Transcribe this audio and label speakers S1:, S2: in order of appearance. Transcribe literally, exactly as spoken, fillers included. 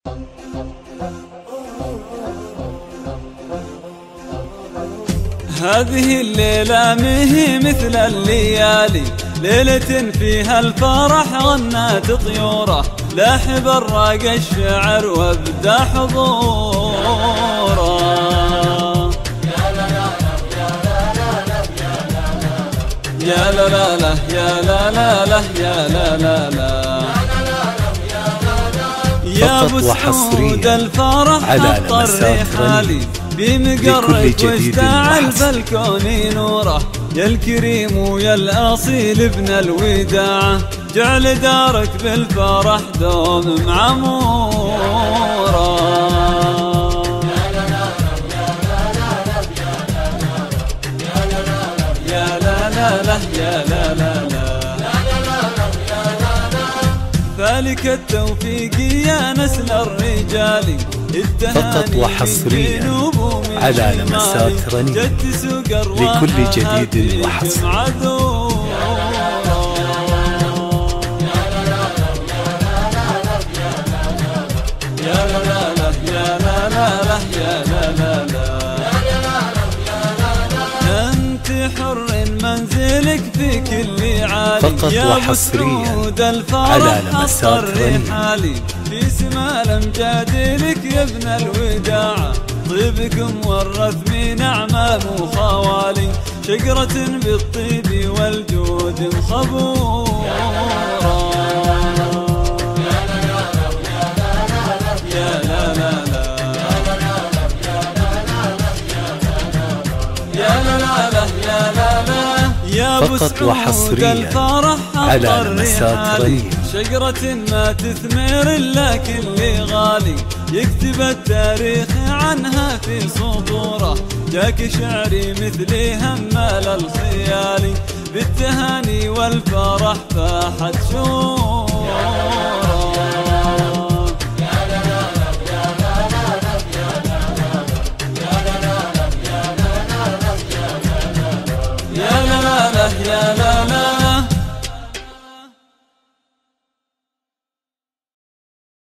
S1: هذه الليلة مهي مثل الليالي، ليلة فيها الفرح غنت طيوره، لاح براق الشعر وابدى حضوره. يا لا لا لا يا لا لا لا يا لا لا لا يا ابو سعود الفرح حط الرحالي بمقرك واشتعل فالكون نوره، يا الكريم ويا الاصيل ابن الوداعه، جعل دارك بالفرح دوم معموره. يا لا لا لا يا لا لا لا فالك التوفيق يا نسل الرجال،
S2: فقط وحصريا على لمسات رنين لكل جديد وحصري.
S1: يا لا لا لا يا لا لا لا يا لا لا لا أنت حر منزلك في كل عالي،
S2: فقط وحصريا على لمسات رنين
S1: في سما الامجاد لك يا ابن الوداعه، طيبكم ورث من اعمام وخوالي، شجره بالطيب والجود خبوره. يا لا لا لا يا لا لا لا يا لا لا يا ابو سعود الفرح
S2: على لمسات رنين،
S1: شجرة ما تثمر إلا كل غالي، يكتب التاريخ عنها في سطوره، جاك شعري مثلي همال الخيالي، بالتهاني والفرح فاحت شوره. يا لا لا لا يا لا لا لا يا لا لا لا يا لا لا لا يا لا لا لا